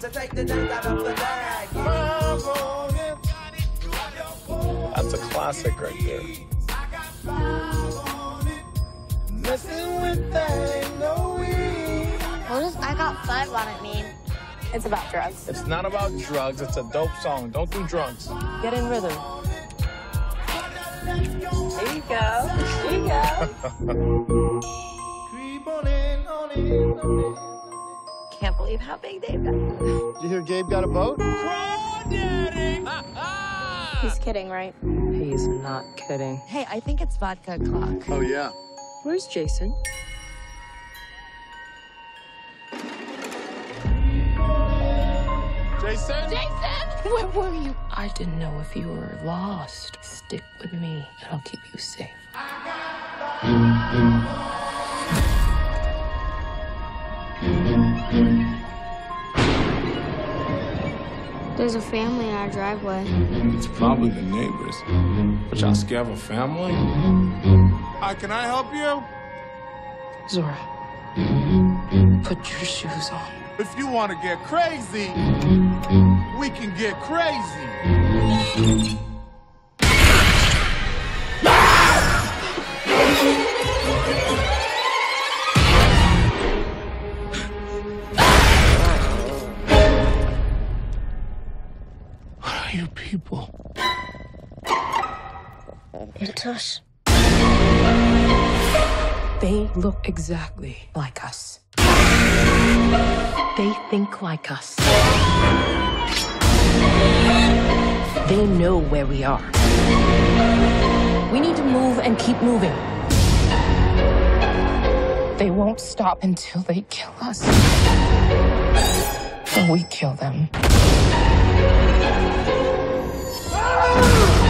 to take the dent out of the bag. That's a classic right there. What does I got 5 on it mean? It's about drugs. It's not about drugs. It's a dope song. Don't do drugs. Get in rhythm. There you go. There you go. Can't believe how big Dave got. Did you hear Gabe got a boat? He's kidding, right? He's not kidding. Hey, I think it's vodka o'clock. Oh, yeah. Where's Jason? Jason? Jason! Where were you? I didn't know if you were lost. Stick with me, and I'll keep you safe. There's a family in our driveway. It's probably the neighbors. But y'all scared of a family? Hi, can I help you? Zora, put your shoes on. If you want to get crazy, we can get crazy. What are you people? It's us. They look exactly like us. They think like us. They know where we are. We need to move and keep moving. They won't stop until they kill us. Or we kill them.